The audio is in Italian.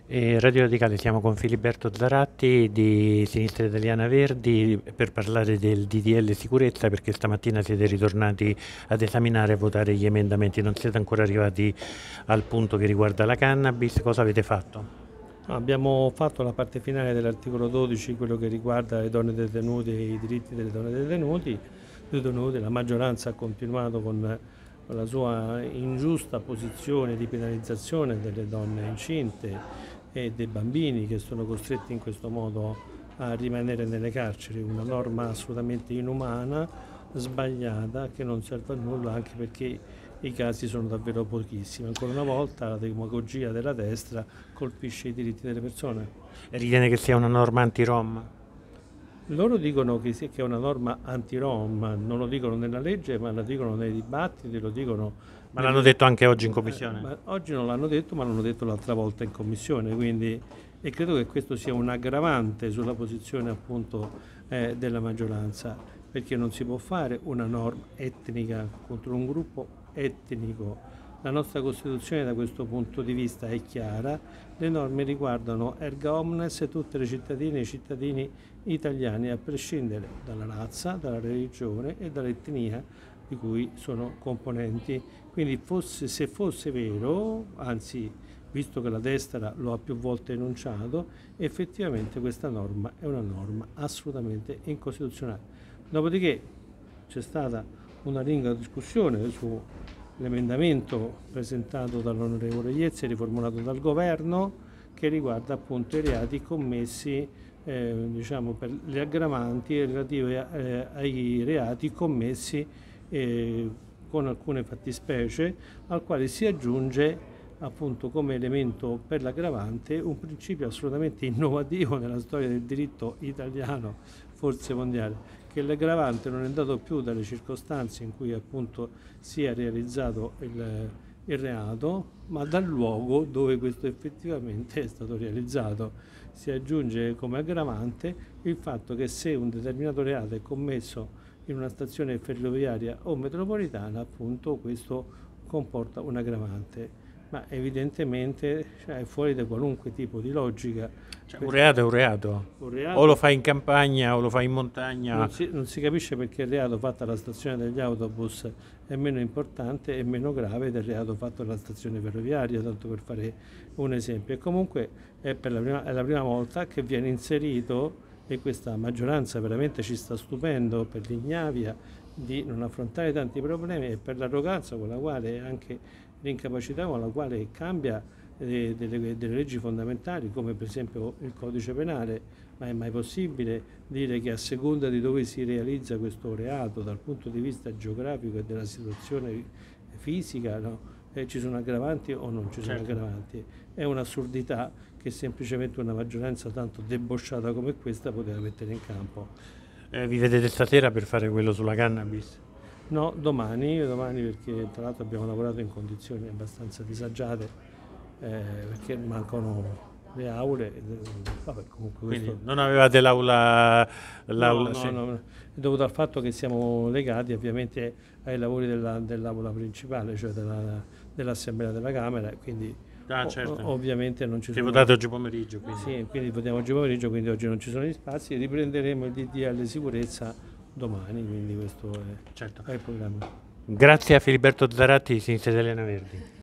Radio Radicale, siamo con Filiberto Zaratti di Sinistra Italiana Verdi per parlare del DDL sicurezza, perché stamattina siete ritornati ad esaminare e votare gli emendamenti. Non siete ancora arrivati al punto che riguarda la cannabis. Cosa avete fatto? Abbiamo fatto la parte finale dell'articolo 12, quello che riguarda le donne detenute e i diritti delle donne detenute. La maggioranza ha continuato con la sua ingiusta posizione di penalizzazione delle donne incinte e dei bambini che sono costretti in questo modo a rimanere nelle carceri, una norma assolutamente inumana, sbagliata, che non serve a nulla, anche perché i casi sono davvero pochissimi. Ancora una volta la demagogia della destra colpisce i diritti delle persone. Ritiene che sia una norma anti-Rom? Loro dicono che è una norma anti-Rom, non lo dicono nella legge, ma lo dicono nei dibattiti, lo dicono Ma l'hanno detto anche oggi in commissione? oggi non l'hanno detto, ma l'hanno detto l'altra volta in commissione, quindi, e credo che questo sia un aggravante sulla posizione appunto della maggioranza, perché non si può fare una norma etnica contro un gruppo etnico. La nostra Costituzione da questo punto di vista è chiara, le norme riguardano erga omnes tutte le cittadine e i cittadini italiani, a prescindere dalla razza, dalla religione e dall'etnia di cui sono componenti. Quindi se fosse vero, anzi visto che la destra lo ha più volte enunciato, effettivamente questa norma è una norma assolutamente incostituzionale. Dopodiché c'è stata una lunga discussione sull'emendamento presentato dall'onorevole Iezzi e riformulato dal governo, che riguarda appunto i reati commessi, diciamo, per le aggravanti relative ai reati commessi con alcune fattispecie, al quale si aggiunge appunto come elemento per l'aggravante un principio assolutamente innovativo nella storia del diritto italiano, forse mondiale, che l'aggravante non è dato più dalle circostanze in cui appunto sia realizzato il reato, ma dal luogo dove questo effettivamente è stato realizzato. Si aggiunge come aggravante il fatto che se un determinato reato è commesso in una stazione ferroviaria o metropolitana, appunto questo comporta un aggravante, ma evidentemente, cioè, è fuori da qualunque tipo di logica. Cioè, un reato è un reato. Un O lo reato fai in campagna o lo fai in montagna. non si capisce perché il reato fatto alla stazione degli autobus è meno importante e meno grave del reato fatto alla stazione ferroviaria, tanto per fare un esempio. E comunque è la prima volta che viene inserito, e questa maggioranza veramente ci sta stupendo per l'ignavia di non affrontare tanti problemi e per l'arroganza con la quale, anche l'incapacità con la quale cambia delle leggi fondamentali, come per esempio il codice penale. Ma è mai possibile dire che a seconda di dove si realizza questo reato dal punto di vista geografico e della situazione fisica, no? Ci sono aggravanti o non ci sono aggravanti? È un'assurdità che semplicemente una maggioranza tanto debosciata come questa poteva mettere in campo. Vi vedete stasera per fare quello sulla cannabis? No, domani perché tra l'altro abbiamo lavorato in condizioni abbastanza disagiate, perché mancano le aule. Vabbè, comunque Quindi questo. non avevate l'aula. No, no, Sì. no, è dovuto al fatto che siamo legati ovviamente ai lavori dell'aula principale, cioè dell'Assemblea della Camera, quindi Ah, certo. ovviamente non ci Si è sono. votato oggi pomeriggio, quindi. Sì, quindi votiamo oggi pomeriggio, quindi oggi non ci sono gli spazi, riprenderemo il DDL sicurezza domani, quindi questo Certo. è il programma. Grazie a Filiberto Zaratti di Sinistra Italiana Verdi.